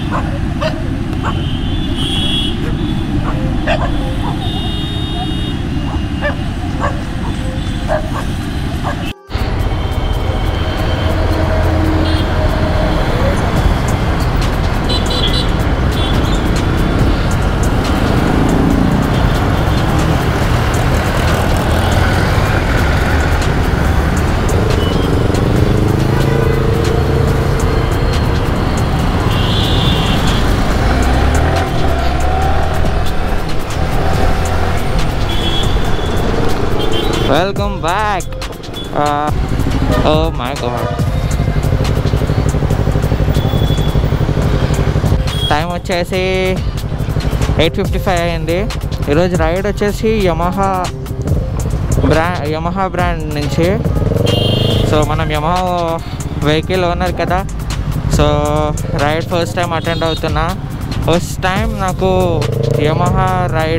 Welcome back. Oh my god. Time వచ్చేసి 8:55 అయింది. ఈరోజు రైడ్ వచ్చేసి యమహా బ్రాండ్ నుంచి. సో మనం యమహా వెహికల్ ఓనర్ కదా, so ride first time attend అవుతున్నా. ఫస్ట్ టైం నాకు యమహా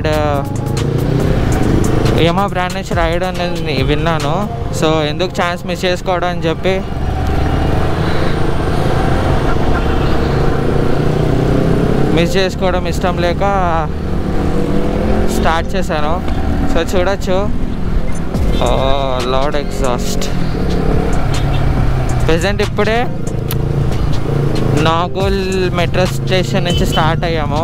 బ్రాండ్ నుంచి రైడ్ అనేది విన్నాను. సో ఎందుకు ఛాన్స్ మిస్ చేసుకోవడం అని చెప్పి ఇష్టం లేక స్టార్ట్ చేశాను. సో చూడొచ్చు, లౌడ్ ఎగ్జాస్ట్. ప్రెజెంట్ ఇప్పుడే నాగోల్ మెట్రో స్టేషన్ నుంచి స్టార్ట్ అయ్యాము.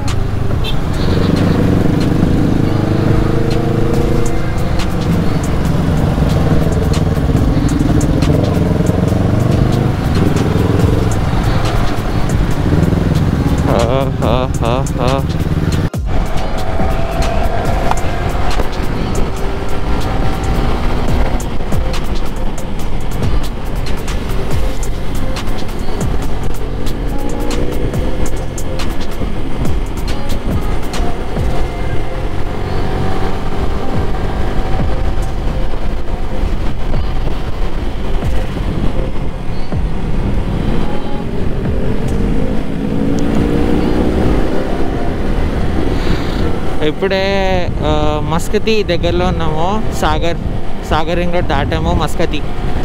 ఇప్పుడే మస్కతి దగ్గరలో ఉన్నాము. సాగర్ రింగ్ రోడ్ దాటాము. మస్కతి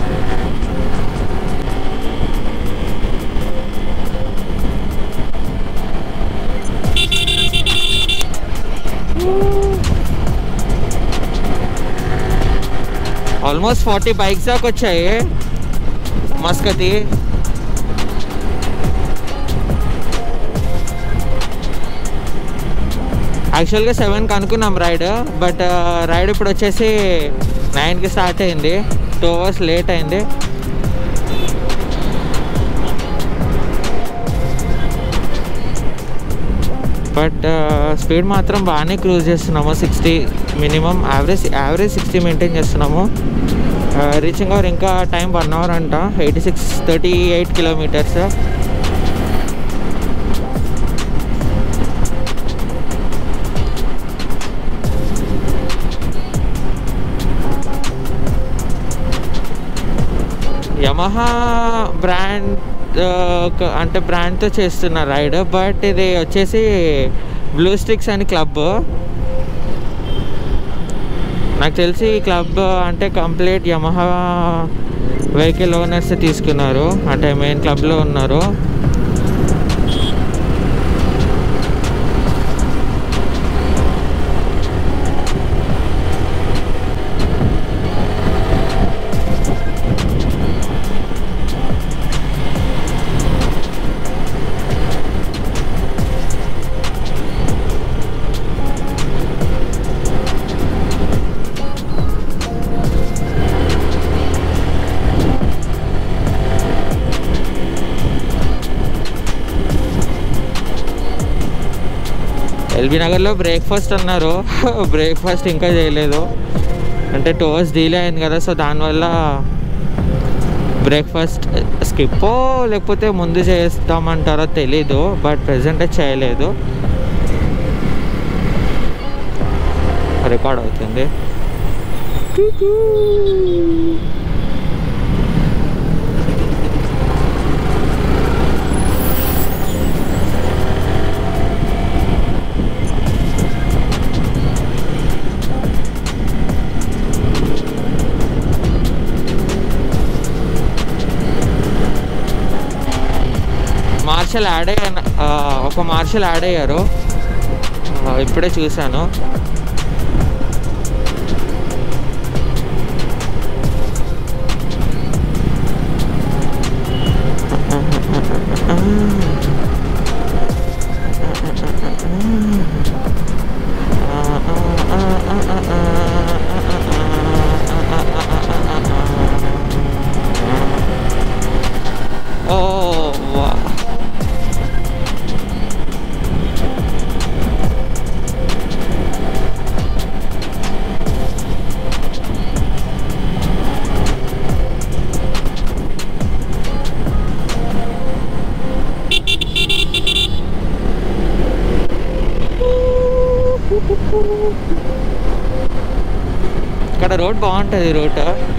ఆల్మోస్ట్ 40 బైక్స్ దాకా వచ్చాయి మస్కతి. యాక్చువల్గా 7కి అనుకున్నాం రైడ్, బట్ రైడ్ ఇప్పుడు వచ్చేసి 9కి స్టార్ట్ అయింది. 2 hours లేట్ అయింది. బట్ స్పీడ్ మాత్రం బాగానే క్రూజ్ చేస్తున్నాము. 60 మినిమం, యావరేజ్ 60 మెయింటైన్ చేస్తున్నాము. రీచింగ్ అవర్ ఇంకా టైం 1 hour అంట. 38 kilometers. యమహా బ్రాండ్ అంటే బ్రాండ్తో చేస్తున్న రైడ్, బట్ ఇది వచ్చేసి బ్లూ స్టిక్స్ అని క్లబ్. నాకు తెలిసి ఈ క్లబ్ అంటే కంప్లీట్ యమహా వెహికల్ ఓనర్స్ తీసుకున్నారు, అంటే మెయిన్ క్లబ్లో ఉన్నారు. ఎల్బీ నగర్లో బ్రేక్ఫాస్ట్ అన్నారు. బ్రేక్ఫాస్ట్ ఇంకా చేయలేదు, అంటే 2 hours డిలే అయింది కదా. సో దానివల్ల బ్రేక్ఫాస్ట్ స్కిప్ లేకపోతే ముందు చేస్తామంటారో తెలీదు, బట్ ప్రెజెంట్ చేయలేదు. రికార్డ్ అవుతుంది. మార్షల్ యాడ్ అయ్యారు, ఇప్పుడే చూశాను. ఇక్కడ రోడ్ బాగుంటుంది. రూట్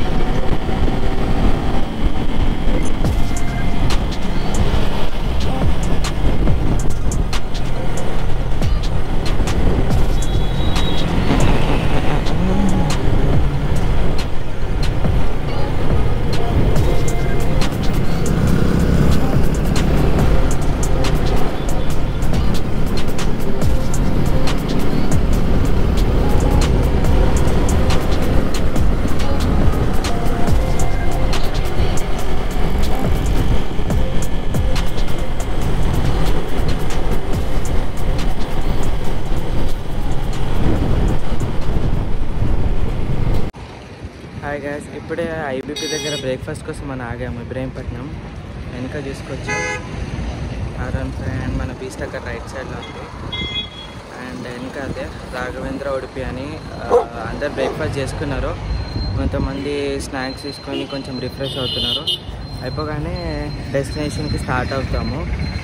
హాయ్ గైస్, ఇప్పుడే ఐబీపీ దగ్గర బ్రేక్ఫాస్ట్ కోసం మనం ఆగాము. ఇబ్రహీంపట్నం వెనక చూసుకోవచ్చు. R15 అండ్ మన బీచ్ దగ్గర రైట్ సైడ్లో ఉంది. అండ్ వెనక అదే రాఘవేంద్ర ఉడిపి అని అందరు బ్రేక్ఫాస్ట్ చేసుకున్నారు. కొంతమంది స్నాక్స్ తీసుకొని కొంచెం రిఫ్రెష్ అవుతున్నారు. అయిపోగానే డెస్టినేషన్కి స్టార్ట్ అవుతాము.